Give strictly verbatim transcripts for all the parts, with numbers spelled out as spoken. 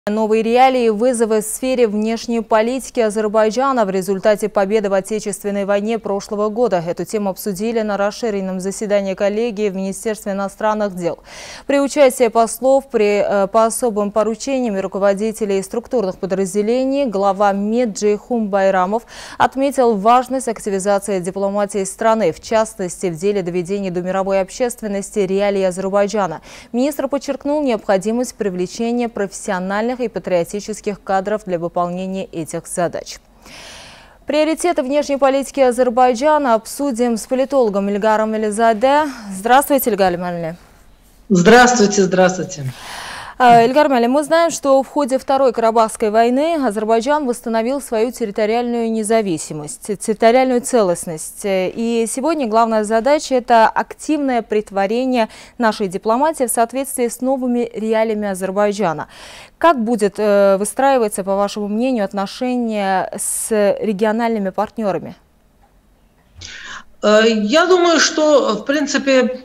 Новые реалии и вызовы в сфере внешней политики Азербайджана в результате победы в Отечественной войне прошлого года. Эту тему обсудили на расширенном заседании коллегии в Министерстве иностранных дел. При участии послов при, по особым поручениям и руководителей структурных подразделений глава МИД Джейхун Байрамов отметил важность активизации дипломатии страны, в частности в деле доведения до мировой общественности реалий Азербайджана. Министр подчеркнул необходимость привлечения профессиональных и патриотических кадров для выполнения этих задач. Приоритеты внешней политики Азербайджана обсудим с политологом Ильгаром Ализаде. Здравствуйте, Ильгар Алимович. Здравствуйте, здравствуйте. Ильгар Алимович, мы знаем, что в ходе Второй Карабахской войны Азербайджан восстановил свою территориальную независимость, территориальную целостность. И сегодня главная задача – это активное претворение нашей дипломатии в соответствии с новыми реалиями Азербайджана. Как будет выстраиваться, по вашему мнению, отношения с региональными партнерами? Я думаю, что, в принципе,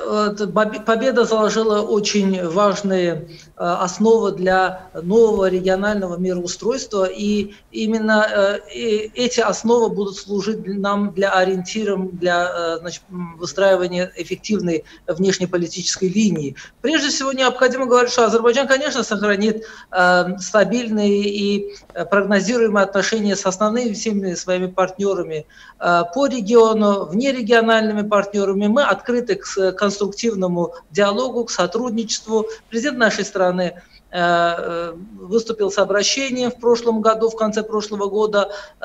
победа заложила очень важные основы для нового регионального мироустройства, и именно эти основы будут служить нам для ориентиром, для, значит, выстраивания эффективной внешнеполитической линии. Прежде всего, необходимо говорить, что Азербайджан, конечно, сохранит стабильные и прогнозируемые отношения с основными всеми своими партнерами по региону, внерегиональными партнерами. Мы открыты к конструктивному диалогу, к сотрудничеству. Президент нашей страны э, выступил с обращением в прошлом году, в конце прошлого года, э,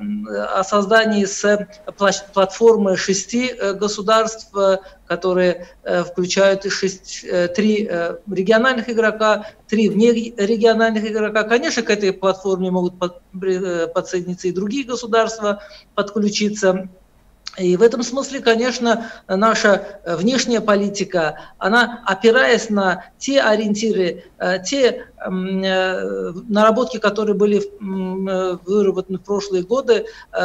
о создании с платформы шести государств, которые э, включают шесть, э, три э, региональных игрока, три внерегиональных игрока. Конечно, к этой платформе могут под, э, подсоединиться и другие государства, подключиться. И в этом смысле, конечно, наша внешняя политика, она, опираясь на те ориентиры, те наработки, которые были выработаны в прошлые годы,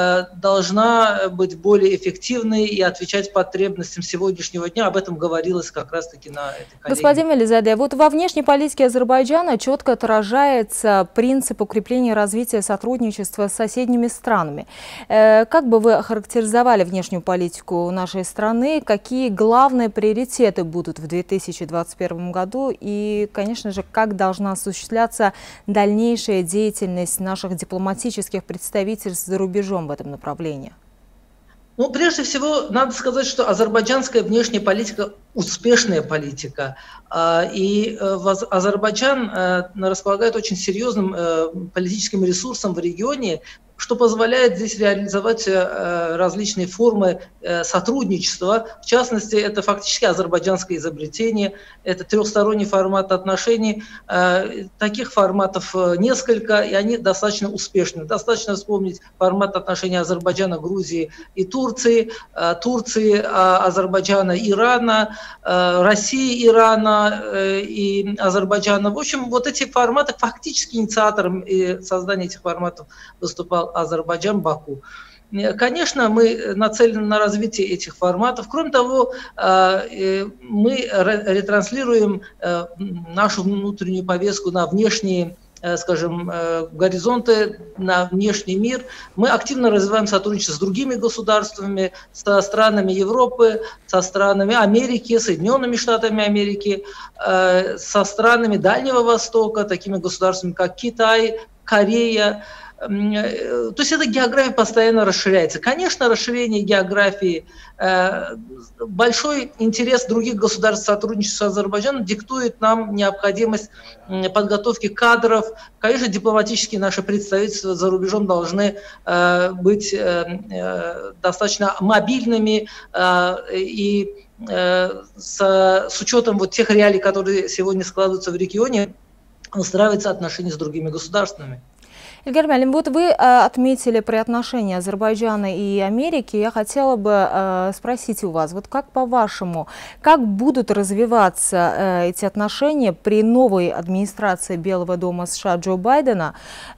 должна быть более эффективной и отвечать потребностям сегодняшнего дня. Об этом говорилось как раз-таки на этой коллегии. Господин Ализаде, вот во внешней политике Азербайджана четко отражается принцип укрепления и развития сотрудничества с соседними странами. Как бы вы охарактеризовали внешнюю политику нашей страны? Какие главные приоритеты будут в две тысячи двадцать первом году? И, конечно же, как должна осуществляться дальнейшая деятельность наших дипломатических представительств за рубежом в этом направлении? Ну, прежде всего, надо сказать, что азербайджанская внешняя политика – успешная политика. И Азербайджан располагает очень серьезным политическим ресурсом в регионе, что позволяет здесь реализовать различные формы сотрудничества. В частности, это фактически азербайджанское изобретение, это трехсторонний формат отношений. Таких форматов несколько, и они достаточно успешны. Достаточно вспомнить формат отношений Азербайджана, Грузии и Турции, Турции, Азербайджана, Ирана, России, Ирана и Азербайджана. В общем, вот эти форматы, фактически инициатором создания этих форматов выступал Азербайджан, Баку. Конечно, мы нацелены на развитие этих форматов. Кроме того, мы ретранслируем нашу внутреннюю повестку на внешние, скажем, горизонты, на внешний мир. Мы активно развиваем сотрудничество с другими государствами, со странами Европы, со странами Америки, Соединенными Штатами Америки, со странами Дальнего Востока, такими государствами, как Китай, Корея. То есть эта география постоянно расширяется. Конечно, расширение географии, большой интерес других государств сотрудничества с Азербайджаном диктует нам необходимость подготовки кадров. Конечно, дипломатические наши представительства за рубежом должны быть достаточно мобильными и с, с учетом вот тех реалий, которые сегодня складываются в регионе, устраиваются отношения с другими государствами. Ильгар Мялим, вот вы отметили при отношении Азербайджана и Америки. Я хотела бы спросить у вас, вот как по-вашему, как будут развиваться эти отношения при новой администрации Белого дома США Джо Байдена,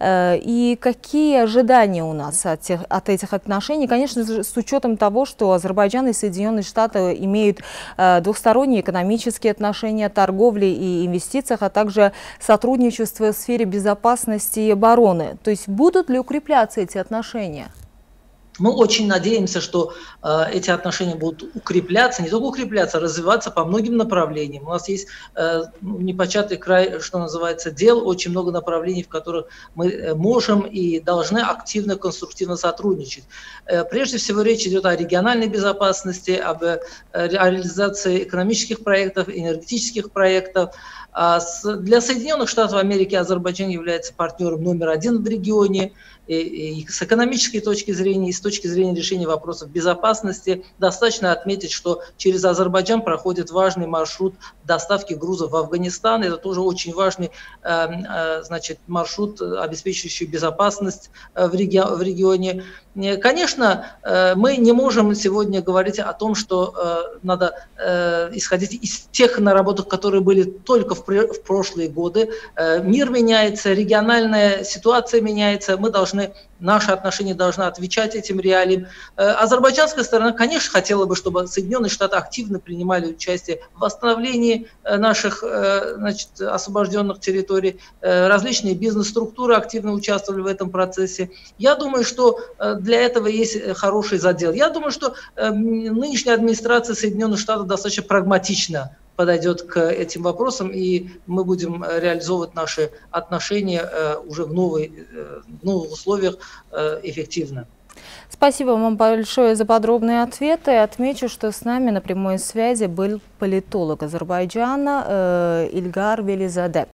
и какие ожидания у нас от, тех, от этих отношений? Конечно, с учетом того, что Азербайджан и Соединенные Штаты имеют двухсторонние экономические отношения, торговли и инвестициях, а также сотрудничество в сфере безопасности и обороны. То есть будут ли укрепляться эти отношения? Мы очень надеемся, что э, эти отношения будут укрепляться, не только укрепляться, а развиваться по многим направлениям. У нас есть э, непочатый край, что называется, дел, очень много направлений, в которых мы можем и должны активно, конструктивно сотрудничать. Э, прежде всего речь идет о региональной безопасности, об э, реализации экономических проектов, энергетических проектов. А с, для Соединенных Штатов Америки Азербайджан является партнером номер один в регионе. И, и с экономической точки зрения, и с точки зрения решения вопросов безопасности, достаточно отметить, что через Азербайджан проходит важный маршрут доставки грузов в Афганистан. Это тоже очень важный э, э, значит, маршрут, обеспечивающий безопасность в, реги в регионе. Конечно, э, мы не можем сегодня говорить о том, что э, надо э, исходить из тех наработок, которые были только в, в прошлые годы. Э, мир меняется, региональная ситуация меняется, мы должны Наши отношения должны отвечать этим реалиям. Азербайджанская сторона, конечно, хотела бы, чтобы Соединенные Штаты активно принимали участие в восстановлении наших, значит, освобожденных территорий. Различные бизнес-структуры активно участвовали в этом процессе. Я думаю, что для этого есть хороший задел. Я думаю, что нынешняя администрация Соединенных Штатов достаточно прагматична подойдет к этим вопросам, и мы будем реализовывать наши отношения уже в, новой, в новых условиях эффективно. Спасибо вам большое за подробные ответы. Отмечу, что с нами на прямой связи был политолог Азербайджана Ильгар Велизаде.